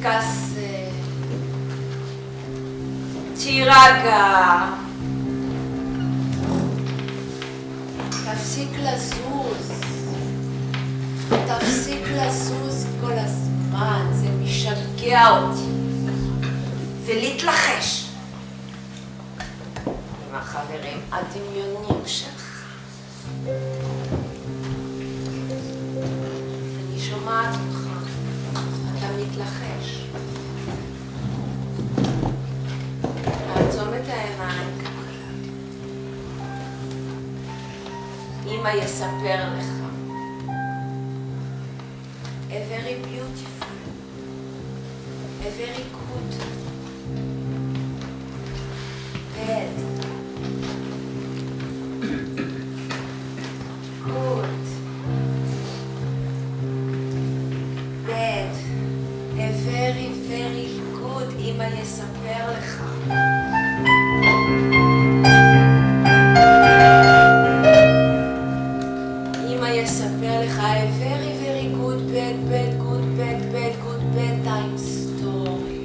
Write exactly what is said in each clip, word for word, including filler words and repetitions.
תתכסה, תירגע, תפסיק לזוז, תפסיק לזוז כל הזמן, זה משגע אותי, ולהתלחש עם החברים הדמיונים שלך. אני שומעת אותך, אתה מתלחש. תעצום את העיניים ככה. אמא יספר לך. A very beautiful, a very good bed. Good bed. A very very good, אמא יספר לך. אמא יספר לך a very very good bed, bed, good bed, bed, good bedtime story.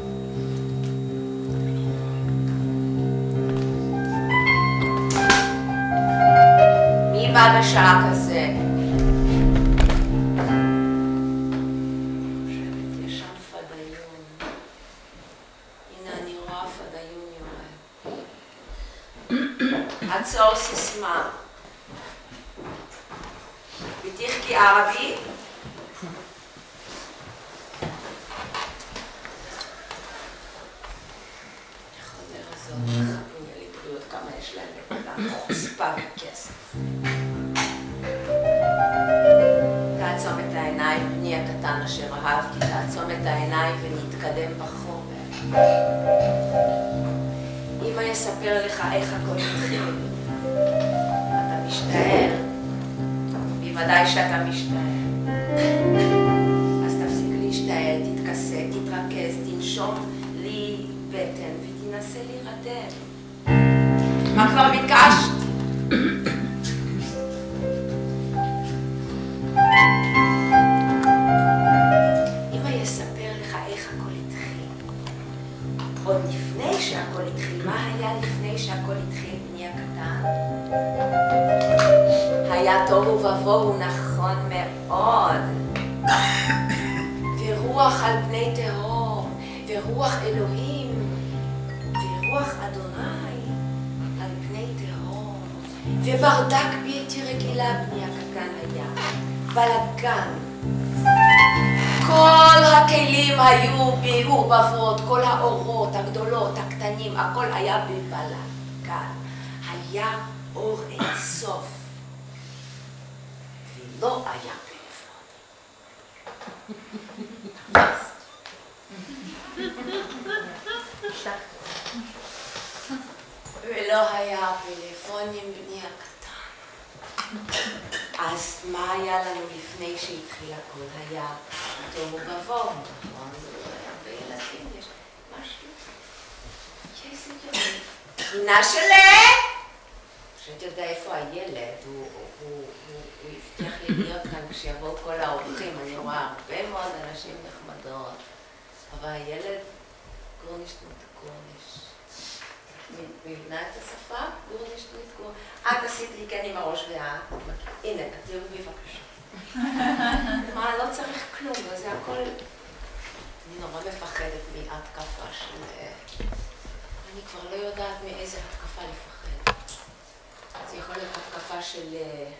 מי בא בשעה כזה? חושבת, יש שם פדאיון. הנה אני רואה פדאיון יורד. עצור סיסמה. بتحكي عربي؟ חוזר הזאת, חכמי לי בריאות כמה יש להם לכולם, חוספה וכסף. תעצום את העיניים, בני הקטן אשר אהבתי, תעצום את העיניים ונתקדם בחומר. אמא יספר לך איך הכל התחיל. אתה משתער. ודאי שאתה משתעל. אז תפסיק להשתעל, תתכסה, תתרכז, תנשום לי בטן ותנסה להירדם. מה כבר ביקשת? אמא יספר לך איך הכל התחיל. עוד לפני שהכל התחיל, מה היה לפני שהכל התחיל, בני הקטן? היה תוהו ובוהו, נכון מאוד. ורוח על פני תהום, ורוח אלוהים, ורוח אדוני על פני תהום. וברדק בלתי רגילה, בני הקטן היה. בלגן. כל הכלים היו מעורבבות, כל האורות הגדולות, הקטנים, הכל היה בבלגן. היה אור אינסוף. לא היה פלאפון. ולא היה פלאפונים בני הקטן. אז מה היה לנו לפני שהתחיל הכל? היה תוהו ובוהו, נכון? זה לא היה בילדים, יש משהו. איזה יום. הנה שלה! שאת יודע איפה הילד, הוא הבטיח לי להיות כאן כשיבואו כל האורחים, אני רואה הרבה מאוד אנשים נחמדות, אבל הילד גורניש נות גורניש. מבינה את השפה? גורניש נות גורניש. את עשית לי כן עם הראש ואת. הנה, תראו בבקשה. מה, לא צריך כלום, זה הכל... אני נורא מפחדת מהתקפה של... אני כבר לא יודעת מאיזה התקפה לפחד. זה יכול להיות התקפה של...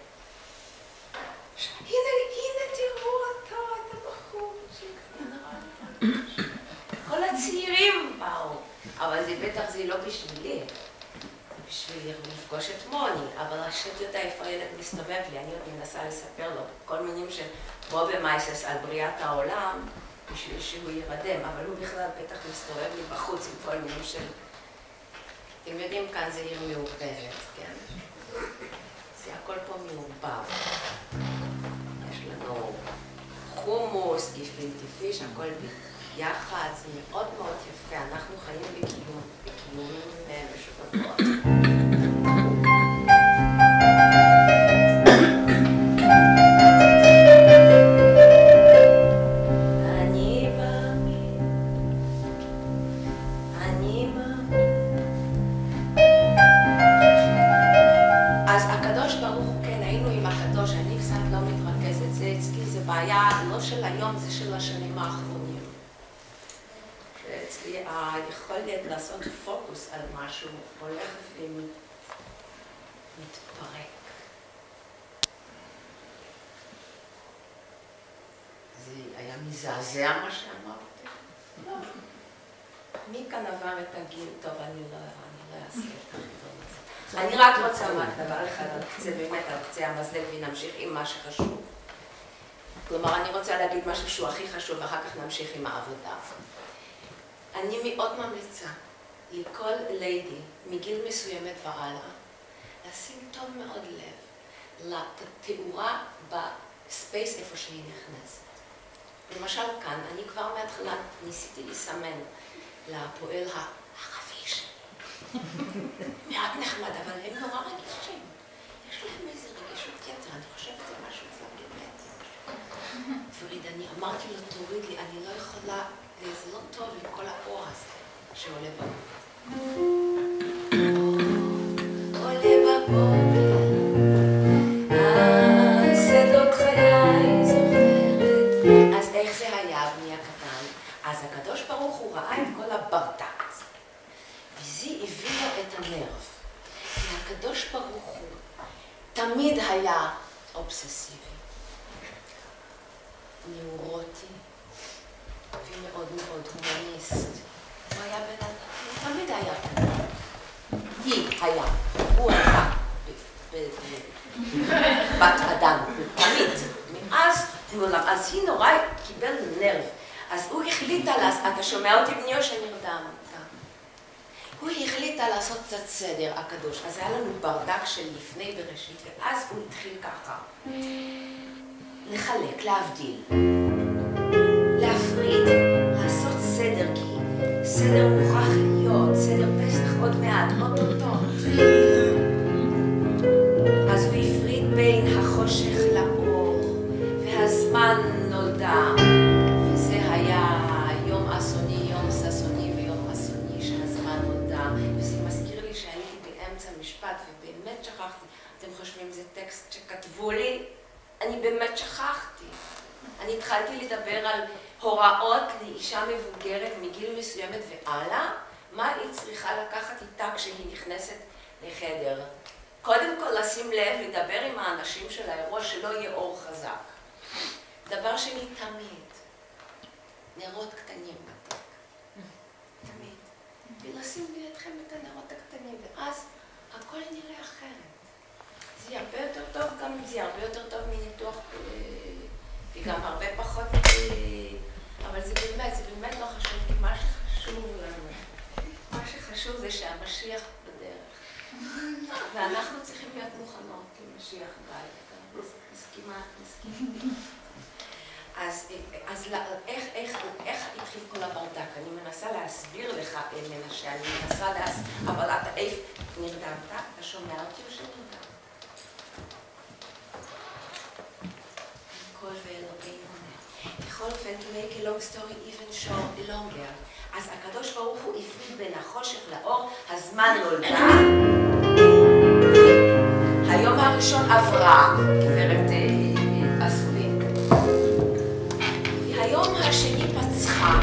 הנה, הנה, תראו אותו, את הבחור שכנראה. כל הצעירים באו, אבל זה בטח זה לא בשבילי. זה בשביל לפגוש את מוני, אבל השאלה יודעת איפה הילד מסתובב לי, אני עוד מנסה לספר לו כל מינים של בובה מייסס על בריאת העולם, בשביל שהוא ירדם, אבל הוא בכלל בטח מסתובב לי בחוץ עם כל מינים של... אתם יודעים, כאן זה עיר מעורבבת, כן? זה הכל פה מעורבב. יש לנו חומוס, גפילטי פיש, הכל ביחד, זה מאוד מאוד יפה. אנחנו חיים בקיום, בקיומים משותפות. אני במקום היום זה של השנים האחרונים. שאצלי היכולת לעשות פוקוס על משהו הולך ומתפרק. זה היה מזעזע מה שאמרתי? לא. מי כאן עבר את הגיל? טוב, אני לא, אני לא אעשה את החיבור הזה. אני רק רוצה לומר דבר אחד על קצה, באמת על קצה המזלג, ונמשיך עם מה שחשוב. כלומר, אני רוצה להגיד משהו שהוא הכי חשוב, ואחר כך נמשיך עם העבודה. אני מאוד ממליצה לכל ליידי מגיל מסוימת והלאה, לשים טוב מאוד לב לתאורה בספייס איפה שהיא נכנסת. למשל כאן, אני כבר מההתחלה ניסיתי לסמן לפועל הערבי שלי. מעט נחמד, אבל הם נורא רגישים. יש להם איזה רגישות יתר, אני חושבת זה משהו אצלם גנטי. פריד, אני אמרתי לו, תוריד לי, אני לא יכולה, זה לא טוב עם כל האור הזה שעולה בבוקר. עולה בבוקר, שדות חיי זוכרת. אז איך זה היה, בני הקטן? אז הקדוש ברוך הוא ראה את כל הברדק הזה. וזה הביא לו את הנרב. והקדוש ברוך הוא תמיד היה אובססיבי, נאורוטי, ומאוד מאוד הומניסט. הוא היה בן אדם, הוא תמיד היה בן אדם. היא היה, הוא הייתה בת אדם, תמיד. מאז, אז היא נורא קיבל נרב. אז הוא החליטה, אתה שומע אותי בני או שנרדם? הוא החליטה לעשות קצת סדר, הקדוש. אז היה לנו ברדק של לפני בראשית, ואז הוא התחיל ככה. לחלק, להבדיל, להפריד, לעשות סדר, כי סדר מוכרח להיות, סדר פסח עוד מעט, אוטוטו. אז הוא הפריד בין החושך לאור, והזמן נולדה, וזה היה יום אסוני, יום ששוני ויום אסוני שהזמן נולדה, וזה מזכיר לי שהייתי באמצע משפט, ובאמת שכחתי. אתם חושבים זה טקסט שכתבו לי? אני באמת שכחתי. אני התחלתי לדבר על הוראות לאישה מבוגרת מגיל מסוימת והלאה, מה היא צריכה לקחת איתה כשהיא נכנסת לחדר. קודם כל לשים לב, לדבר עם האנשים של האירוע שלא יהיה אור חזק. דבר שני, תמיד. נרות קטנים בתיק. תמיד. ולשים לידכם את הנרות הקטנים, ואז הכל נראה אחרת. זה יהיה הרבה יותר טוב, גם אם זה יהיה הרבה יותר טוב מניתוח, וגם הרבה פחות, אבל זה באמת, זה באמת לא חשוב, כי מה שחשוב לנו, מה שחשוב זה שהמשיח בדרך. ואנחנו צריכים להיות מוכנות למשיח בית. מסכימה, מסכימה. אז, אז איך, איך, איך התחיל כל הברדק? אני מנסה להסביר לך, מנשה, אני מנסה להסביר, אבל אתה איפה נרדמת? אתה שומע אותי או שנרדמת? בכל אופן, to make a long story even short longer. אז הקדוש ברוך הוא הפריד בין החושך לאור, הזמן נולדה. היום הראשון עברה, גברת אסולין. והיום השני פצחה.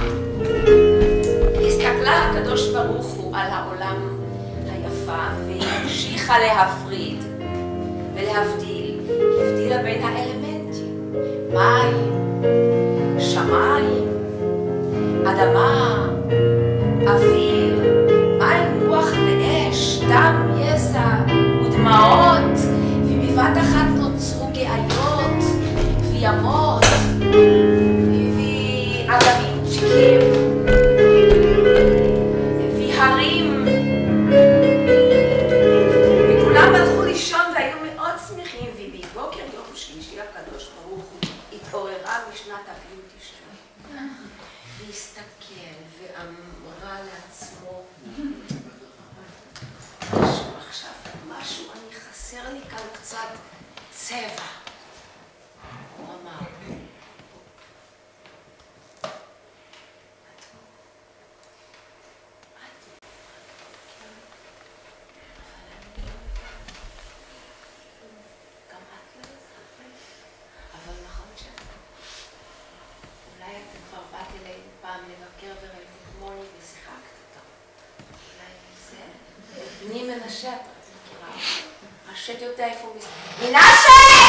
הסתכלה הקדוש ברוך הוא על העולם היפה, והמשיכה להפריד ולהבדיל. הבדילה בין האלמנטים. מים. שמיים, אדמה, אוויר, מים, רוח ואש, דם, יזע ודמעות, ובבת אחת נוצרו גאיות וימות ואגמיצ'קים והרים, וכולם הלכו לישון והיו מאוד שמחים, ובבוקר יום שלישי הקדוש ברוך הוא התעוררה משנת הביוטי שלה, והסתכל ואמרה לעצמו, משהו עכשיו, משהו, אני חסר לי כאן קצת צבע. הוא אמר, מנשה, את מכירה? השד יודע איפה הוא מסתכל. מנשה!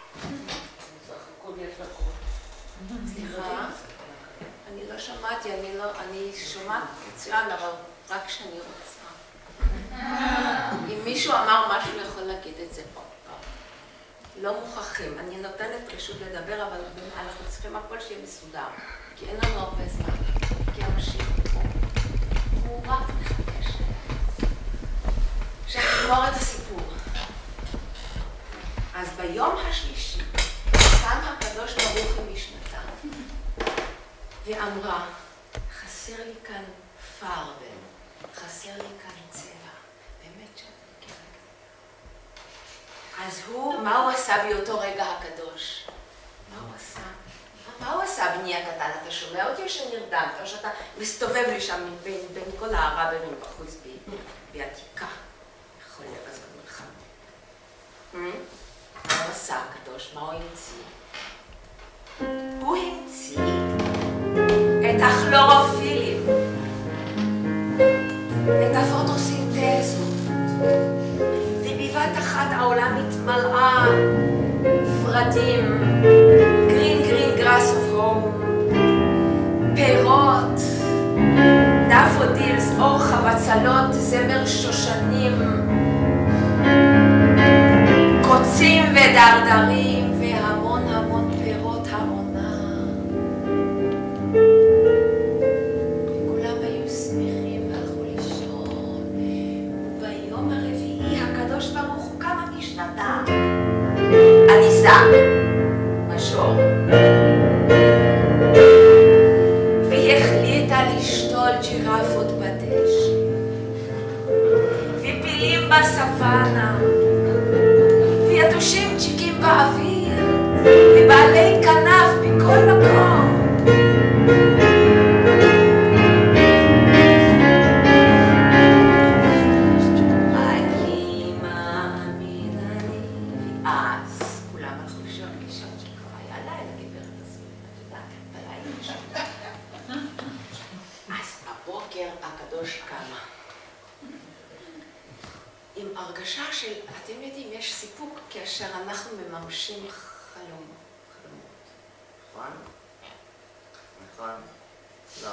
סליחה? אני לא שמעתי, אני לא, אני שומעת מצוין, אבל רק כשאני רוצה. אם מישהו אמר משהו, יכול להגיד את זה פה. לא מוכרחים. אני נותנת רשות לדבר, אבל אנחנו צריכים הכל שיהיה מסודר. כי אין לנו הרבה זמן. כי המשיח פה. הוא רק מחכה ש... שנגמור את הסיפור. אז ביום השלישי, קם הקדוש ברוך הוא משנתה, ואמרה, חסר לי כאן פרבל, חסר לי כאן צבע. באמת שאת מכירה. אז הוא, מה הוא עשה באותו רגע הקדוש? מה הוא עשה? מה הוא עשה בני הקטן? אתה שומע אותי או שנרדמת? או שאתה מסתובב לי שם בין, בין כל הרברים בחוץ בעתיקה? יכול להיות, אז במלחמה. מה הוא עשה הקדוש? מה הוא המציא? הוא המציא את הכלורופילים, את הפוטוסינתזות, ובבת אחת העולם התמלאה ורדים, green green grass of home, פירות, דפודילס, אור חבצלות, זמר שושנים, קוצים ודרדרים והמון המון פירות העונה. כולם היו שמחים והלכו לישון, וביום הרביעי הקדוש ברוך הוא קם משנתה. עליזה, משור. והיא החליטה לשתול ג'ירפות בדשא, ופילים בסוואנה, ויתושים צ'יקים באוויר, ובעלי כנף בכל מקום. אני מאמין אני, ואז כולם הלכו לישון, לישון שכבר היה לילה, גברת הזאת, את יודעת, בלילה לישון. אז בבוקר הקדוש קמה. עם הרגשה של, אתם יודעים, יש סיפוק כאשר אנחנו מממשים חלום, חלומות. נכון? נכון? לא.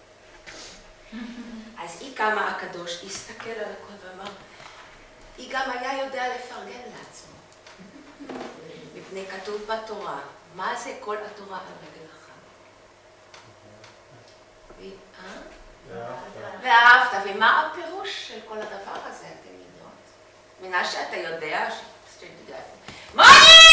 אז היא קמה הקדוש, הסתכל על הכל ואמר, היא גם היה יודע לפרגן לעצמו. מפני כתוב בתורה, מה זה כל התורה על רגל אחת? ואהבת, ומה הפירוש של כל הדבר הזה? אתם יודעות? מנשה, אתה יודע שתדע. מוני!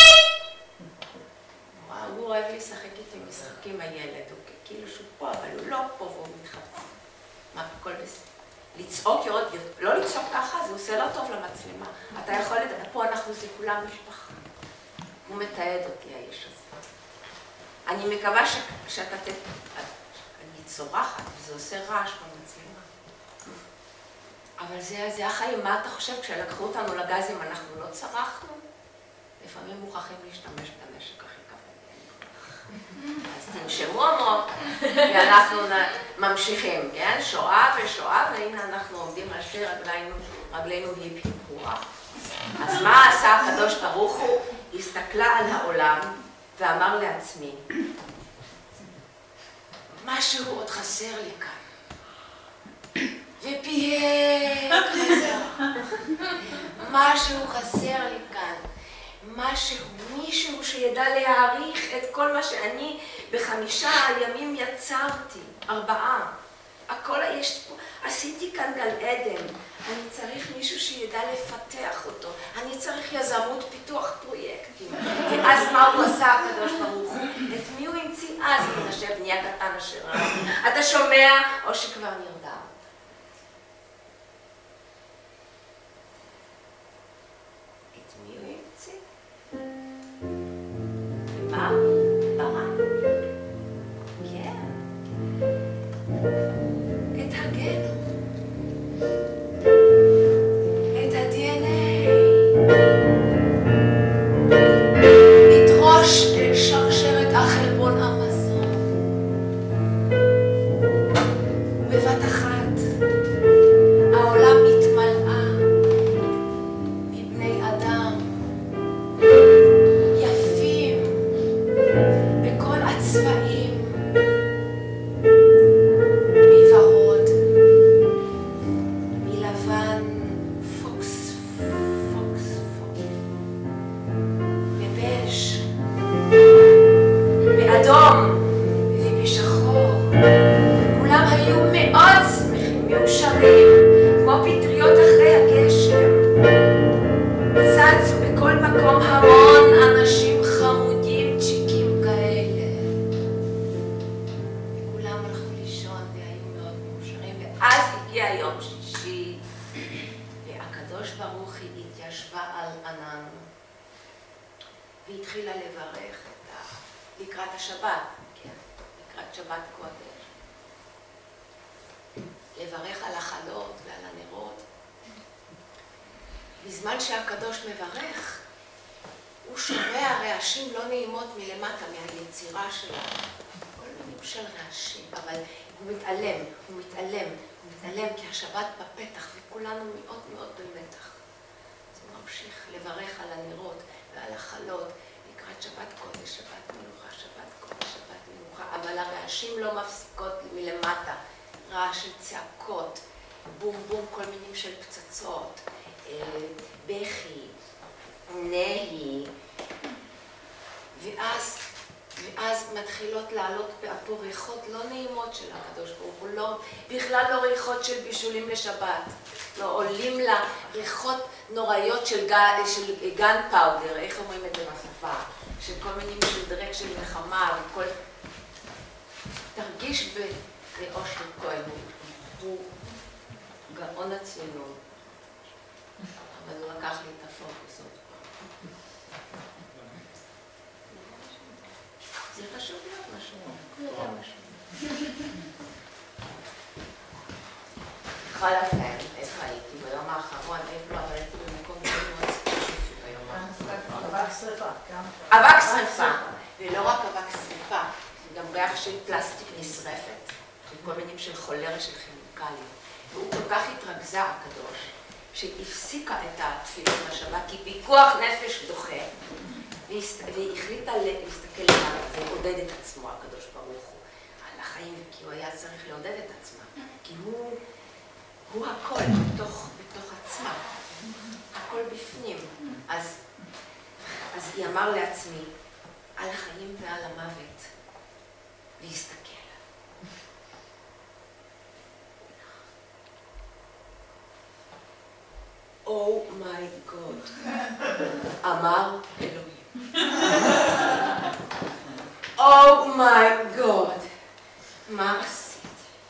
הוא אוהב לשחק איתי משחקים הילד, הוא כאילו שהוא פה, אבל הוא לא פה והוא מתחבא. מה, הכל בסדר. לצעוק יורד, לא לצעוק ככה, זה עושה לא טוב למצלמה. אתה יכול לדבר, פה אנחנו זה כולם משפחה. הוא מתעד אותי, האיש הזה. אני מקווה שאתה ת... אני צורחת, וזה עושה רעש במצלמה. אבל זה, זה החיים. מה אתה חושב? כשלקחו אותנו לגזים אנחנו לא צרחנו? לפעמים מוכרחים להשתמש בנשק הכי כבד. אז תנשמו עמוק, ואנחנו ממשיכים, כן? שואה ושואה, והנה אנחנו עומדים על שתי רגלינו, רגלינו היא פיפורה. אז מה עשה הקדוש ברוך הוא? הסתכלה על העולם ואמר לעצמי, משהו עוד חסר לי כאן. ופייק חזר. משהו חסר לי כאן. משהו, מישהו שידע להעריך את כל מה שאני בחמישה ימים יצרתי. ארבעה. הכל יש פה. עשיתי כאן גל עדן. אני צריך מישהו שידע לפתח אותו. אני צריך יזמות פיתוח פרויקטים. ואז מה הוא עשה הקדוש ברוך הוא? את מי הוא המציא אז? מנשה בני הקטן אשר רע. אתה שומע או שכבר נרדם? את מי הוא המציא? ומה? ברא? כן. את הגנום. את ה-די אן איי, את ראש שרשרת החלבון המזון, ובבת הגיע יום שישי, והקדוש ברוך היא התיישבה על ענן, והתחילה לברך את ה... לקראת השבת, כן, לקראת שבת קודש. לברך על החלות ועל הנרות. בזמן שהקדוש מברך, הוא שומע רעשים לא נעימות מלמטה, מהיצירה שלו. כל מיני של רעשים, אבל הוא מתעלם, הוא מתעלם, הוא מתעלם כי השבת בפתח וכולנו מאוד מאוד במתח. אז הוא ממשיך לברך על הנרות ועל החלות לקראת שבת קודש, שבת מנוחה, שבת קודש, שבת מנוחה, אבל הרעשים לא מפסיקות מלמטה. רעש של צעקות, בום בום, כל מינים של פצצות, בכי, נהי, ואז, ואז מתחילות לעלות באפו ריחות לא נעימות של הקדוש ברוך הוא, לא, בכלל לא ריחות של בישולים לשבת, לא עולים לה ריחות נוראיות של גן, של גן פאודר, איך אומרים את זה בשפה, של כל מינים של דרק של מלחמה וכל... תרגיש ב... לאושר כהן, הוא גאון הציונות, אבל הוא לקח לי את הפוקוס עוד פעם. זה חשוב להיות משהו, הוא יודע משהו. בכל אופן, איפה הייתי? ביום האחרון, איפה לא, אבל הייתי במקום מאוד ספציפי ביום האחרון. אבק שריפה. אבק שריפה, ולא רק אבק שריפה, גם ריח של פלסטיק נשרפת. כל מינים של חולרה של כימיקלים. והוא כל כך התרכזה הקדוש, שהפסיקה את התפילות בשבת, כי פיקוח נפש דוחה, והיא החליטה להסתכל עליו ולעודד את עצמו, הקדוש ברוך הוא, על החיים, כי הוא היה צריך לעודד את עצמה, כי הוא, הוא הכל בתוך, בתוך עצמה, הכל בפנים. אז, אז היא אמר לעצמי, על החיים ועל המוות, להסתכל. Oh my God, אמר אלוהים. Oh my God, מה עשית?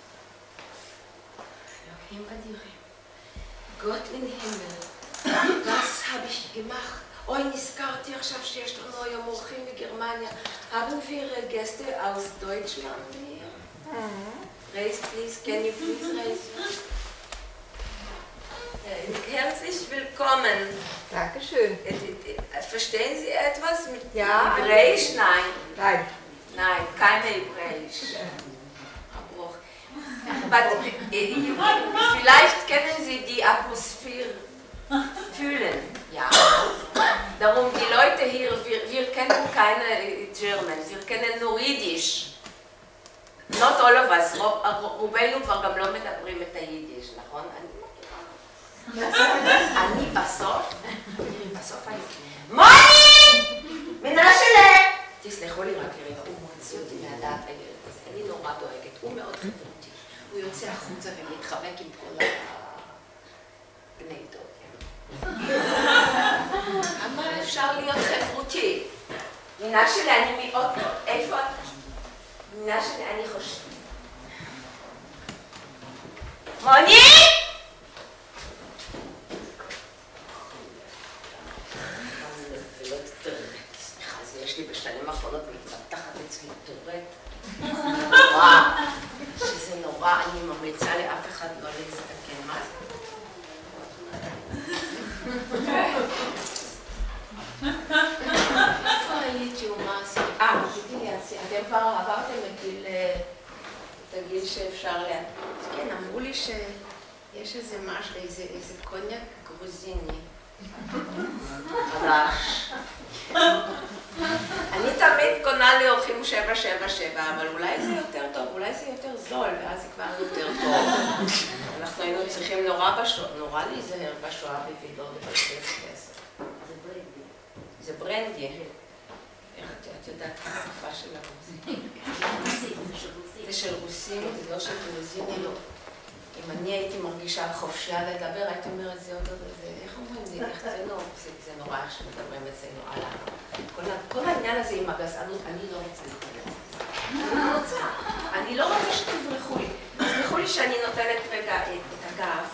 אלוהים אדירים. Gott in Himmel, was habe ich gemacht? אוי, נזכרתי עכשיו שיש לנו היום אורחים בגרמניה. Haben wir Gäste aus Deutschland hier? Raise please, can you please raise? Herzlich willkommen. Dankeschön. Verstehen Sie etwas mit Ja. Hebräisch? Nein. Nein. Nein, kein Hebräisch. Abbruch. But vielleicht können Sie die Atmosphäre fühlen. Ja. Darum die Leute hier, wir, wir kennen keine German, wir kennen nur Jiddisch. Not all of us, רובנו כבר גם לא מדברים את היידיש, נכון? אני בסוף, בסוף אני... מוני! מנשלה! תסלחו לי רק לרגע, הוא מוציא אותי מהדעת הילד הזה, אני נורא דואגת, הוא מאוד חברותי. הוא יוצא החוצה ומתחבק עם כל הבני דוד. כמה אפשר להיות חברותי? מנשלה, אני מאוד... איפה את? מנשלה, אני חושבת. מוני! סליחה, אז יש לי בשנים האחרונות מתפתחת אצלי טורט. נורא, שזה נורא, אני ממליצה לאף אחד לא להזדקן. מה זה? איפה הייתי ומה עשיתי? אה, רציתי להציע. אתם כבר עברתם את הגיל שאפשר לה... כן, אמרו לי שיש איזה משהו, איזה קוניאק גרוזיני. חדש. אני תמיד קונה לאורחים שבע שבע שבע, אבל אולי זה יותר טוב, אולי זה יותר זול, ואז זה כבר יותר טוב. אנחנו היינו צריכים נורא בשואה, נורא להיזהר בשואה בוידור ובשביל כסף. זה ברנדי. זה ברנדי. איך את יודעת את השפה של הרוסים? זה של רוסים, זה לא של גרוזינים. אם אני הייתי מרגישה חופשייה לדבר, הייתי אומרת, זה עוד עוד, איך אומרים לי, איך זה לא, זה נורא שמדברים אצלנו על כל העניין הזה עם הגזענות, אני לא רוצה להיכנס לזה. אני לא רוצה, אני לא רוצה שתברחו לי. תברחו לי שאני נותנת רגע את הגב,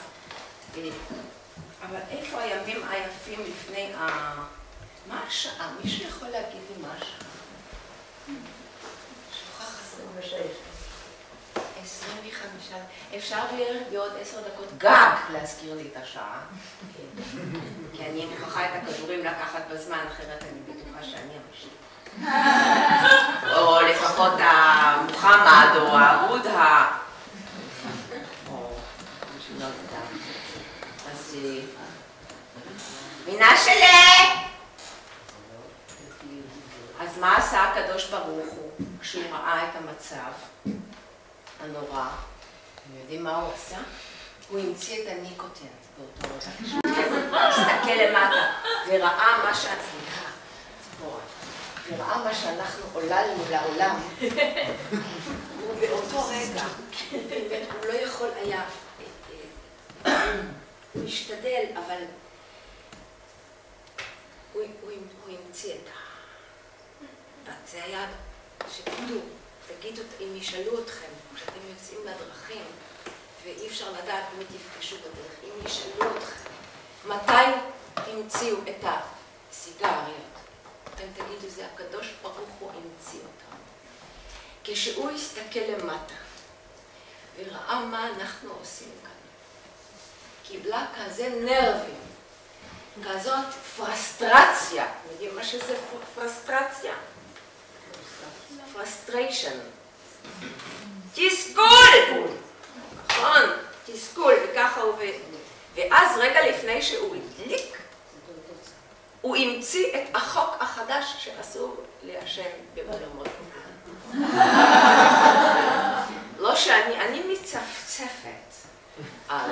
אבל איפה הימים היפים לפני ה... מה השעה? מישהו יכול להגיד לי מה השעה? עשרים וחמש. אפשר בעוד עשר דקות גג להזכיר לי את השעה. כי אני מוכרחה את הכדורים לקחת בזמן, אחרת אני בטוחה שאני המשתית. או לפחות המוחמד או הבודה. אז מינה שלי! אז מה עשה הקדוש ברוך הוא כשהוא ראה את המצב הנורא? אתם יודעים מה הוא עשה? הוא המציא את הניקוטין באותו רגע. כשהוא הסתכל למטה וראה מה שהצליחה, וראה מה שאנחנו עוללנו לעולם. ובאותו רגע, הוא לא יכול היה, הוא השתדל, אבל הוא המציא את ה... זה היה שתדעו, תגידו, אם ישאלו אתכם, כשאתם יוצאים לדרכים, ואי אפשר לדעת מי תפגשו בדרך, אם ישאלו אתכם, מתי המציאו את הסיגריות? אתם תגידו, זה הקדוש ברוך הוא המציא אותם. כשהוא הסתכל למטה, וראה מה אנחנו עושים כאן, קיבלה כזה נרבים, כזאת פרסטרציה. יודעים מה שזה פרסטרציה? פרסטריישן. תסכול! נכון, תסכול, וככה הוא... ואז רגע לפני שהוא הדליק, הוא המציא את החוק החדש שאסור לעשן באולמות. לא שאני, אני מצפצפת על...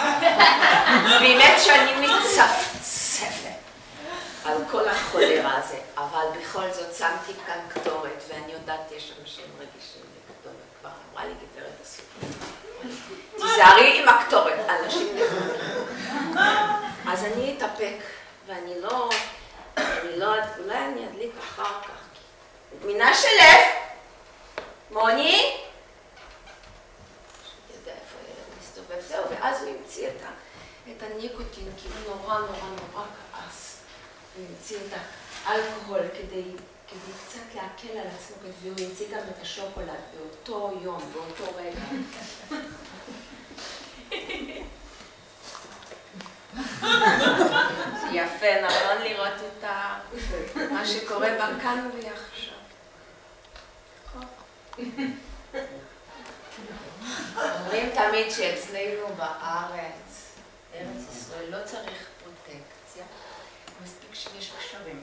באמת שאני מצפצפת על כל החולרה הזה, אבל בכל זאת שמתי כאן כתורת, ואני יודעת יש אנשים רגישים לכתורת, כבר אמרה לי גברת הסוף. תיזהרי עם הכתורת, אנשים נכונים. אז אני אתאפק, ואני לא, אני לא, אולי אני אדליק אחר כך. מינה שלף, מוני, יודע איפה ילד מסתובב, זהו, ואז הוא המציא את הניקוטין, כי הוא נורא נורא נורא כעס. הוא המציא את האלכוהול כדי, כדי קצת להקל על עצמו, והוא המציא גם את השוקולד באותו יום, באותו רגע. זה יפה, נכון לראות את מה שקורה בכאן ועכשיו. אומרים תמיד שאצלנו בארץ, ארץ ישראל, לא צריך פרוטקציה, מספיק שיש קשרים.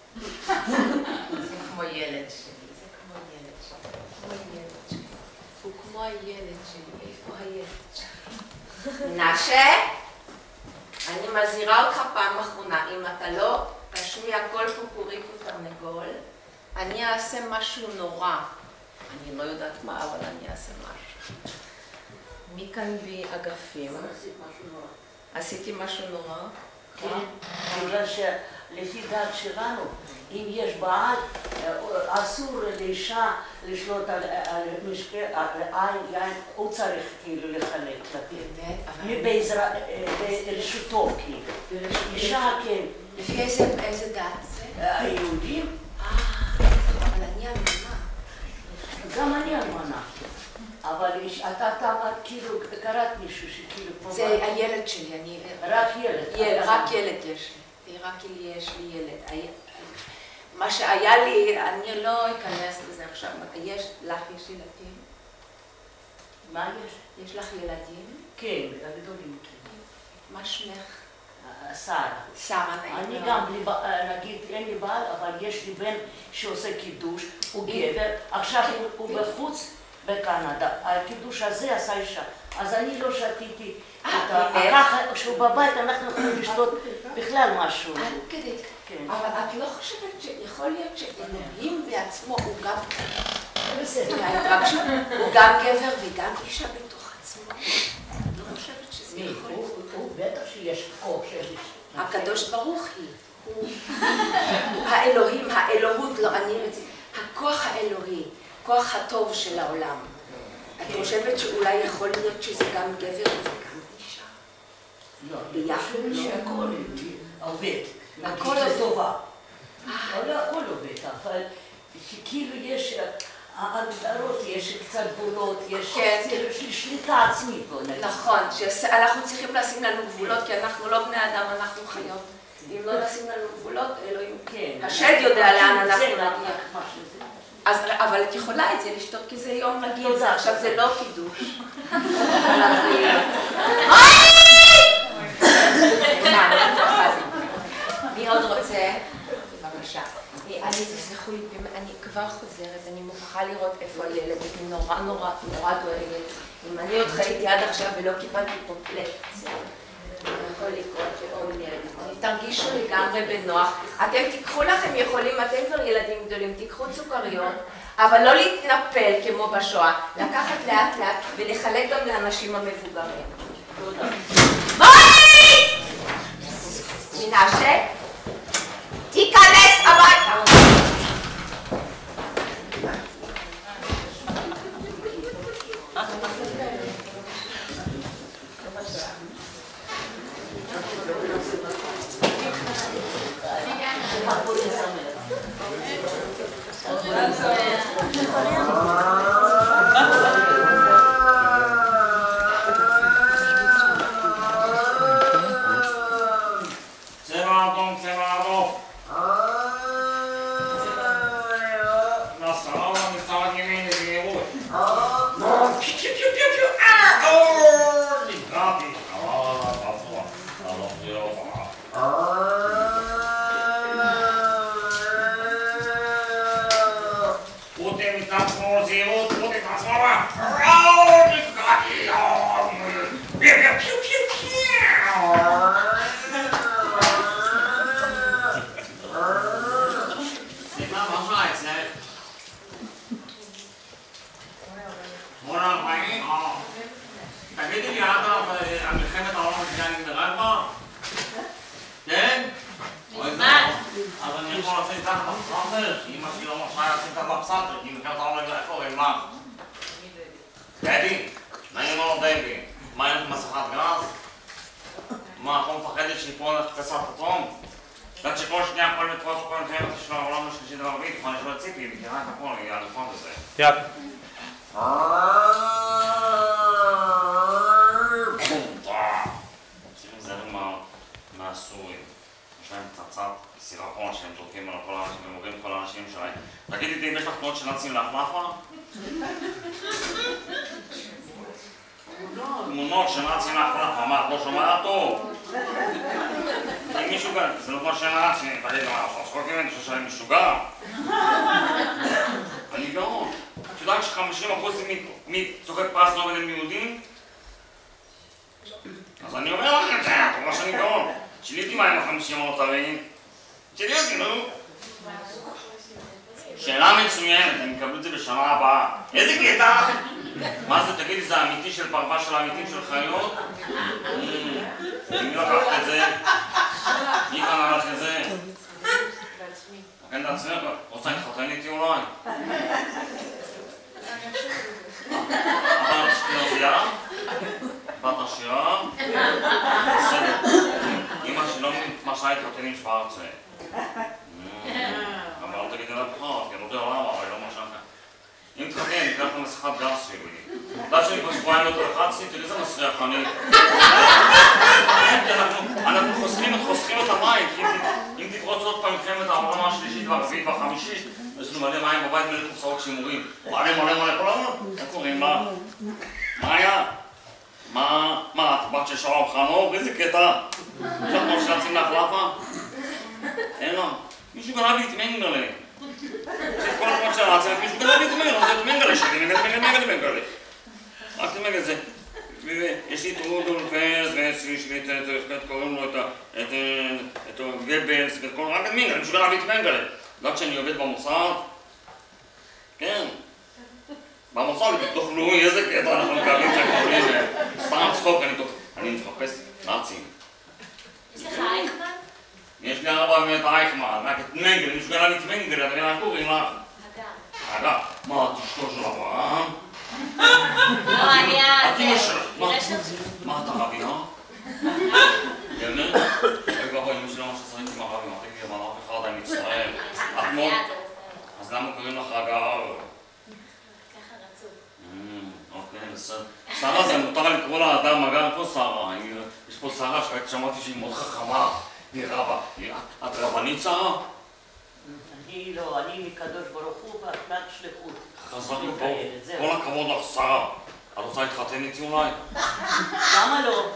זה כמו ילד שלי, זה כמו ילד שלי, כמו ילד שלי. הוא כמו הילד שלי, איפה הילד שלי? נשה, אני מזהירה אותך פעם אחרונה, אם אתה לא תשמיע כל קוקוריקו תרנגול, אני אעשה משהו נורא. אני לא יודעת מה, אבל אני אעשה משהו. מי כאן באגפים? עשיתי משהו נורא? כן, בגלל שלפי דת שלנו, אם יש בעל, אסור לאישה לשלוט על עין, הוא צריך כאילו לחלק לתת. ברשותו, כאילו. אישה, כן. לפי איזה דת זה? היהודים. אה, אבל אני אמונה. גם אני אמונה. אבל אתה כאילו, קראת מישהו שכאילו פה... זה הילד שלי, אני... רק ילד. רק ילד יש לי. רק יש לי ילד. מה שהיה לי, אני לא אכנס לזה עכשיו. יש לך, יש ילדים? מה יש? יש לך ילדים? כן, הגדולים. מה שמך? שרה. שרה, אני גם, נגיד, אין לי בעל, אבל יש לי בן שעושה קידוש, הוא גבר, עכשיו הוא בחוץ בקנדה. הקידוש הזה עשה אישה. אז אני לא שתיתי את ה... ככה, כשהוא בבית אנחנו יכולים לשתות בכלל משהו. עד כדי. אבל את לא חושבת שיכול להיות שאלוהים בעצמו הוא גם... הוא גם גבר וגם אישה בתוך עצמו. אני לא חושבת שזה יכול להיות. הוא בטח שיש כוח של אישה. הקדוש ברוך היא. האלוהים, האלוהות, לא אני רציתי. הכוח האלוהי, כוח הטוב של העולם. את חושבת שאולי יכול להיות שזה גם גבר וגם אישה? לא, ביחד? שהכל עובד, הכל טובה. לא הכל עובד, אבל כאילו יש, ההגדרות יש קצת גבולות, יש שליטה עצמית, בוא נגיד. נכון, שאנחנו צריכים לשים לנו גבולות, כי אנחנו לא בני אדם, אנחנו חיות. אם לא נשים לנו גבולות, אלוהים, השד יודע לאן אנחנו נגיע. אבל את יכולה את זה לשתות כי זה יום רגיל, עכשיו זה לא קידוש. מי עוד רוצה? בבקשה. אני, תסלחו לי, אני כבר חוזרת, אני מוכרחה לראות איפה הילד, אני נורא נורא נורא דואגת. אם אני עוד חייתי עד עכשיו ולא קיבלתי קומפלקציה, יכול לקרות שעוד ילד. תרגישו לגמרי בנוח. אתם תיקחו לכם יכולים, אתם כבר ילדים גדולים, תיקחו צוקריות, אבל לא להתנפל כמו בשואה, לקחת לאט לאט ולחלק גם לאנשים המבוגרים. תודה. בואי! מנשה, תיכנס הביתה! תמונות שנאצים לאחרונה, מה, את לא שומעת טוב? אם מישהו כאן, זה לא כמו שנאצים, תגיד, מה, שחושבים אני חושב שאני משוגע? אני גאון. את יודעת ש-חמישים אחוז מצוחק פרס נובל הם יהודים? אז אני אומר לכם, את רואה שאני גאון. שיליתי מה עם החמישים הנותרים? שיליתי, נו. שאלה מצוינת, אני מקבל את זה בשנה הבאה. איזה קטע? מה זה, תגידי, זה אמיתי של פרווה של האמיתים של חיות? מי לקחת את זה? מי כאן הלך את זה? כן, לעצמך, רוצה להתחתן איתי אולי? אבל עשירה? בת עשירה? בסדר. אמא שלא מתמשה להתחתן עם שוורצה. אבל אל תגידי לה בכלל, כי אני לא יודע למה, אבל לא משנה. אם תחתן, אני אקח למסכת גס שלי. יודעת שאני כבר שבועיים לא תלחצתי, תראי איזה מסריח אני. אנחנו חוסכים את המים, כי אם תפרוץ עוד פעם מלחמת העולם השלישית והרביעית והחמישית, יש לנו מלא מים בבית מלא קופסאות שימורים. מלא מלא מלא כל הזמן. איך קוראים לה? מה היה? מה? מה? את בת של שלום חנוך? איזה קטע? עכשיו כמו שנצאים לך לאפה? אין לה. מישהו גנב לי את מנגלה. יש כל הזמן של העצמת, מישהו גנב לי את מנגלה, זה את מנגלה שלי, מנגלה, מנגלה, מנגלה, מנגלה. רק תמנגל את זה. יש לי את רודולף פרס, ויש לי את, קוראים לו את גבלס, ואת כל, רק את מנגלה, מישהו גנב לי את מנגלה. יודעת שאני עובד במוסד? כן. במוסד, תאכלו, איזה קטע, אנחנו מקבלים את הקוראים. סתם צחוק, אני מתחפש נאצים. יש לך אייכמן? יש לי ארבע באמת אייכמן, רק את מנגל, מישהו גנב לי את מנגל, אתה יודע מה קוראים לך? אגב. אגב, מה, את אשתו של אברהם? לא, אני ה... את אמא שלך. תראה שם. מה אתה רבי, אה? באמת? רגע, בואי, אמא שלי לא ממש עשרים עם הרבי, אמרתי לי, אבל אף אחד אני מצטער. את מאוד... אז למה קוראים לך הגר? ככה רצו. אוקיי, בסדר. שרה זה מותר לקרוא לה אדם מגר פה שרה. יש פה שרה ששמעתי שהיא מאוד חכמה. היא רבה. את רבנית שרה? אני לא, אני מקדוש ברוך הוא והתנת שלחות. חזק מפה. כל הכבוד לך שרה. את רוצה להתחתן איתי אולי? למה לא?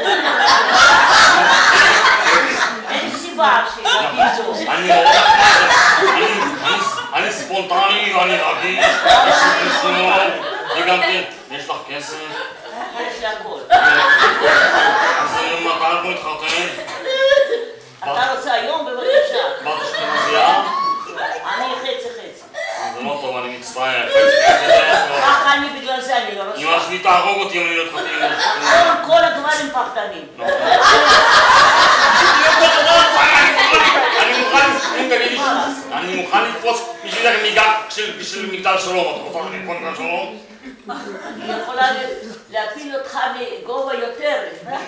אין סיבה שיגידו. אני לא יודע מה זה. אני ספונטני ואני רגיש. יש לי מאוד. וגם כן, יש לך כסף? יש לי הכל. אז מתי אנחנו נתחתן? אתה רוצה היום? בבקשה. בת אשכנזייה? אני חצי חצי. זה לא טוב, אני מצטער. ככה אני בגלל זה אני לא רוצה. אמא שלי תהרוג אותי אם אני לא אתחתן. כל הגברים פחדנים. אני מוכן לתפוס בשביל מגדל שלום. אתה רוצה שאני אתפוס מגדל שלום? אני יכולה להפיל אותך מגובה יותר.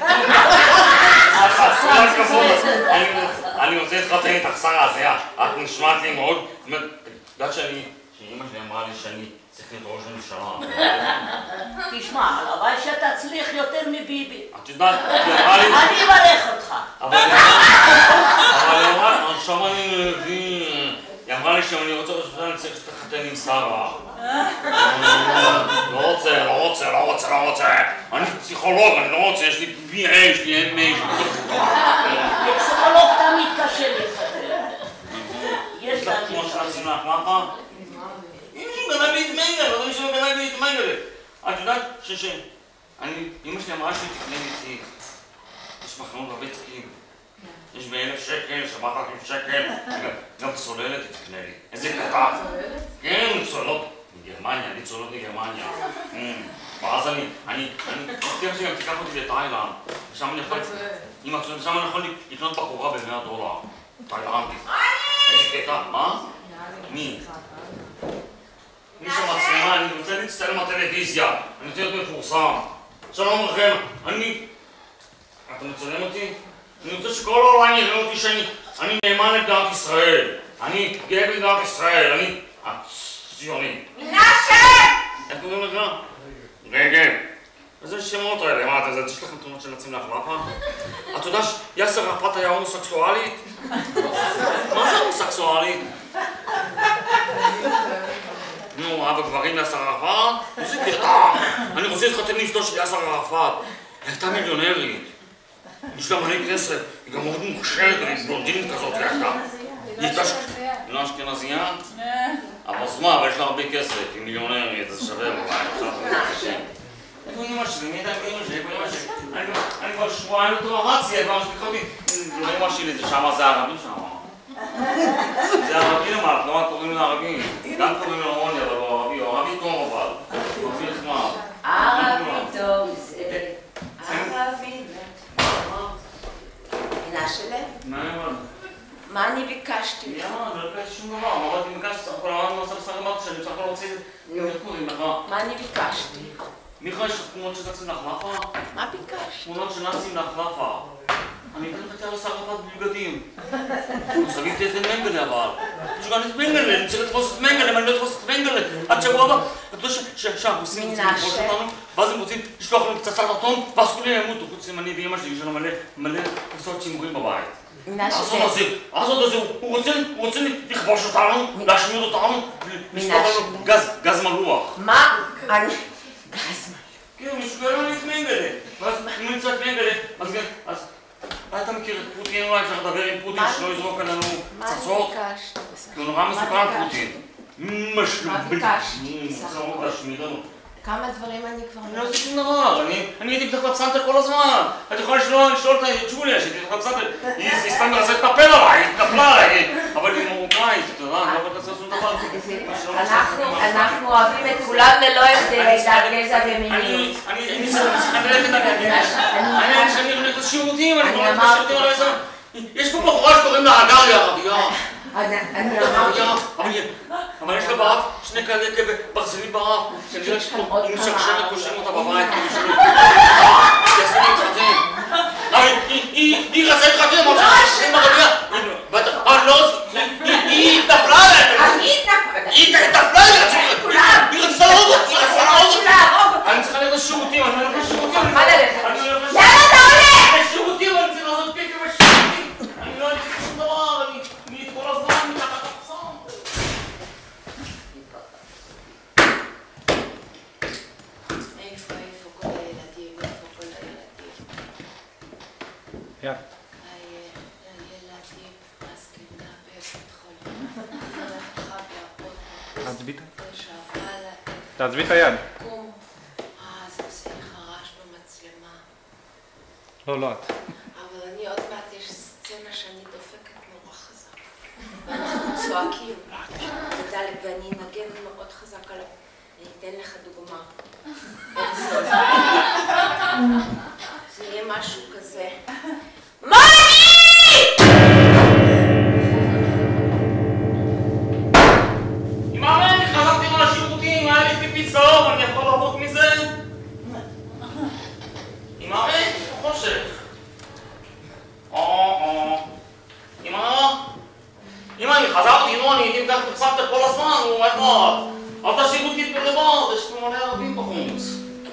אני רוצה להתחתן איתך שרה, זה את נשמעת לי מאוד. את יודעת שאני, שאמא שלי אמרה לי שאני צריך להיות ראש הממשלה. תשמע, הלוואי שאתה תצליח יותר מביבי. את יודעת, היא אמרה לי... אני אברך אותך. אבל היא אמרה, עכשיו אני מבין. היא אמרה לי שאני רוצה שאני צריך שתתחתן עם שרה. לא רוצה, לא רוצה, לא רוצה, לא רוצה. אני פסיכולוג, אני לא רוצה, יש לי בי איי, יש לי אם איי. פסיכולוג תמיד קשה להתחתן. יש לה... כמו שעשינו לך מאפה? אמא שלי גנב לי את מנגל, אמא שלי גנב לי את מנגל. את יודעת ש... אמא שלי אמרה שהיא תקנה לי תיק. יש מחנות הרבה תיקים. יש באלף שקל, שבעת אלפים שקל, גם צוללת תקנה לי. איזה קטן. כן, צוללות מגרמניה, אני צוללות מגרמניה. ואז אני, אני, אני מבטיח שגם תיקח אותי לתאילנד. ושם אני יכול... אם את צוללת, שם אני יכול לקנות בחורה ב-מאה דולר. תאילנדית. איזה קטע, מה? מי? מי שמצלמה, אני רוצה להצטלם בטלוויזיה. אני רוצה להיות מפורסם. שלום לכם, אני... אתה מצלם אותי? אני רוצה שכל העולם יראה אותי שאני נאמן למדינת ישראל. אני גאה במדינת ישראל, אני... ציוני. מנשה! איך קוראים לך? רגב. איזה שמות האלה? מה, יש לכם תמונות של נצים להחלפה? אתה יודע שיאסר ערפאת היה הומוסקסואלית? מה זה הומוסקסואלית? נו, אבא גברים יאסר ערפאת? איזה קטע! אני רוצה להתחתן עם אשתו של יאסר ערפאת. היא הייתה מיליונרית. יש לה מלא כסף, היא גם מאוד מוכשרת, היא בלונדינית כזאת הייתה. היא הייתה... היא לא אשכנזייה? אבל מה, אבל יש לה הרבה כסף, היא מיליונרית, זה שווה בבית, עכשיו אני מתקשם. איפה אמא שלי? מי הייתה אימא שלי? איפה אמא שלי? אני כבר שבועיים לטורציה, כבר שפיקחתי. לא אמא שלי, זה שמה זה ערבי שמה. זה ערבי למעלה, לא רק קוראים לערבי. גם קוראים לערוני, אבל הוא ערבי, הוא ערבי טוב אבל. הוא ערבי נחמד. ערבי טוב זה... ערבי... מנשה? מה אמרת? מה אני ביקשתי? יאללה, לא ביקשתי שום דבר, אמרתי ביקשתי סך הכל, אמרתי מה סך אמרתי שאני בסך הכל רוצה... איך קוראים לך? מה אני ביקשתי? מיכה, יש לך תמונות של נאצים להחלפה? מה ביקשתי? תמונות של נאצים להחלפה. אני אתן לך את השר ערפאת בבגדים. סביב תהיה את מנגלה אבל. יש גם את מנגלה, אני צריך לתפוס את מנגלה, אני לא אתפוס את מנגלה. עד שבוע הבא, אתה יודע שהרוסים רוצים לתפוס אותנו, ואז הם רוצים לשלוח לנו פצצת אטום, ואז כולם ימותו. חוץ ממני ואמא שלי, יש לנו מלא כוסות שימורים בבית. הסוד הזה, הסוד הזה, הוא רוצה לכבוש אותנו, להשמיד אותנו, לשפוך לנו גז מלוח. מה? אני... גז מלוח. כן, משגע לנו את מנגלה. ואז אם נמצא את מנגלה, אז... אתה מכיר את פוטין, אולי אפשר לדבר עם פוטין שלא יזרוק עלינו פצצות? מה ביקשתי? כי הוא נורא מסוכן פוטין. מה ביקשתי? צריך להשמיד לנו. כמה דברים אני כבר... אני לא עושה שום דבר, אני הייתי בתוך הפסנתר כל הזמן. את יכולה לשאול את ג'וליה שהייתי בתוך הפסנתר, היא סתם מנסה להתנפל עליי, היא התנפלה עליי, אבל היא מרוקאית, אתה יודע, אני לא יכולה לעשות שום דבר. אנחנו אוהבים את כולם ללא הבדלי דת, גזע ומיניות. אני צריכה ללכת עליה, אני הולך לשירותים, אני הולך לשירותים על איזה... יש פה בחורה שקוראים לה הגריה, ערבייה. אני אמרתי... אבל יש לה באף שני כאלה ברזלים ברב, כנראה שאם משרשרת קושרים אותה בבית, יעשו להתחתן. היא רצה להתחתן, אבל שני מרביע, אבל לא, היא התנפלה עליהם. היא התנפלה עליהם. היא רצתה להרוג אותי, היא רצתה להרוג אותי. אני צריכה ללכת לשירותים, אני הולך לשירותים. לאן אתה הולך? לשירותים, אני צריך לעשות פיפי בשירותים. אני לא הייתי שום דבר, אני את כל הזמן מתחת לחסום. איפה, איפה כל הילדים, איפה כל הילדים? יאללה. הילדים, מסכינה בבית חולים. הלכה באוטו. תעזבי את היד. שווה לה. תעזבי את היד. קום. אה, זה עושה לך רעש במצלמה. לא, לא את. אבל אני עוד מעט יש סצנה שאני דופקת נורא חזק. ואנחנו צועקים. ודלת, ואני אנגן מאוד חזק עליו. אני אתן לך דוגמה. זה יהיה משהו כזה. מוני! אמא, אני חזרתי מהשירותים, היה לי פיפי צהוב, אני יכול לעבוד מזה? אמא, חושך. או, או. אמא, אמא, אני חזרתי, נו, אני הייתי כך תצפת כל הזמן, נו, מה כבר? אל תשאיר אותי פה לבד, יש פה מלא ערבים בחוץ.